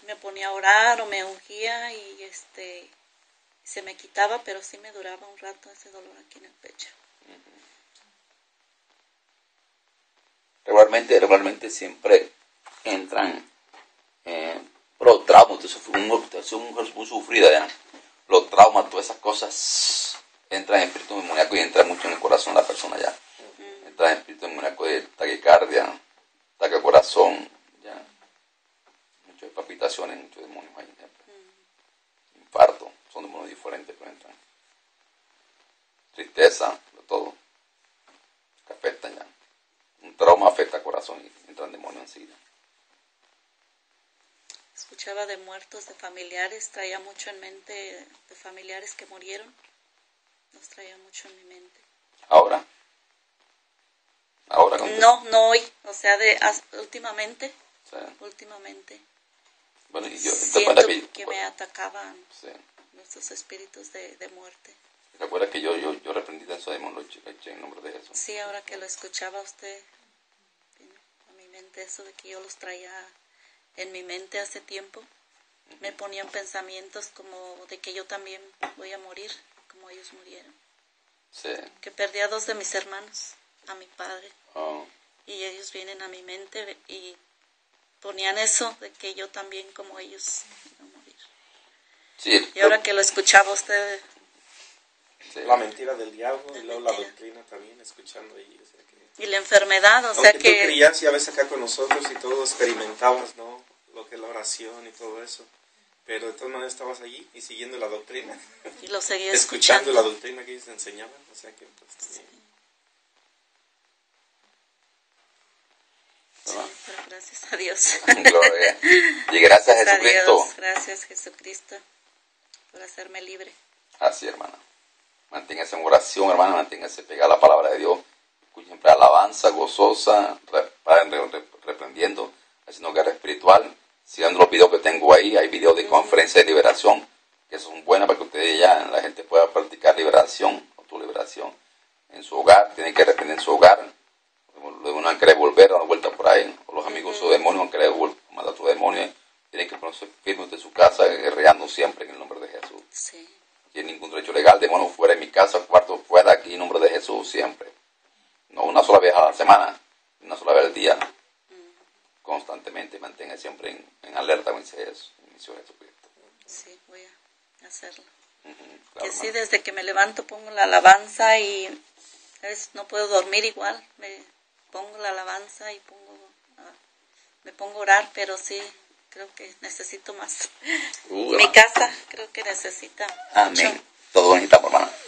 me ponía a orar o me ungía y se me quitaba, pero sí me duraba un rato ese dolor aquí en el pecho. Regularmente siempre entran los traumas. Usted es muy sufrida ya. Los traumas, todas esas cosas entran en espíritu demoníaco y entran mucho en el corazón de la persona ya. Entran en espíritu demoníaco de taquicardia, ataque al corazón, ya. Muchas palpitaciones, muchos demonios ahí. Infarto, son demonios diferentes que entran. Tristeza, de todo. Que afectan ya. Un trauma afecta al corazón y entran demonios enseguida. Escuchaba de muertos, de familiares, traía mucho en mente de familiares que murieron. Los traía mucho en mi mente. ¿Ahora? No hoy, o sea, últimamente. Sí. Últimamente. Bueno, y yo siento que me atacaban nuestros espíritus de muerte. ¿Recuerda que yo reprendí a esos demonios, lo eché en nombre de Jesús? Sí, ahora que lo escuchaba usted, vino a mi mente eso de que yo los traía en mi mente hace tiempo. Me ponían pensamientos como de que yo también voy a morir, como ellos murieron. Sí. Que perdí a 2 de mis hermanos, a mi padre. Oh. Y ellos vienen a mi mente y ponían eso de que yo también como ellos iba a morir. Sí, y ahora que lo escuchaba usted... Sí. La mentira del diablo y luego la doctrina también, escuchando ahí. O sea que, y la enfermedad, o sea que... tú creías y a veces acá con nosotros y todo experimentabas, ¿no? Lo que es la oración y todo eso. Pero de todas maneras estabas allí y siguiendo la doctrina. Y lo seguía escuchando la doctrina que ellos enseñaban. O sea que pues sí. Sí, pero gracias a Dios. Gloria. Y gracias a Jesucristo. Dios, gracias Jesucristo por hacerme libre. Así, hermana. Manténgase en oración, hermana, manténgase pegada a la palabra de Dios. Escuche siempre alabanza, gozosa, reprendiendo, haciendo guerra espiritual. Siguiendo los videos que tengo ahí, hay videos de conferencia de liberación, que son buenas para que ustedes ya, la gente pueda practicar liberación, autoliberación en su hogar, tienen que reprender en su hogar. Luego no han querido volver a dar vuelta por ahí, o los amigos de su demonio han querido mandar a su demonio, tienen que ponerse firmes de su casa, guerreando siempre en el nombre de Jesús. Sí. Tiene ningún derecho legal, demonio fuera de mi casa, cuarto fuera aquí, en nombre de Jesús siempre. No una sola vez a la semana, una sola vez al día. Constantemente, mantenga siempre en alerta, como dice Jesús, Jesucristo. Sí, voy a hacerlo. Claro, que sí, desde que me levanto pongo la alabanza y no puedo dormir igual, me pongo la alabanza y me pongo a orar, pero sí, creo que necesito más. Mi casa creo que necesita amén. mucho. Todo necesitamos, hermana.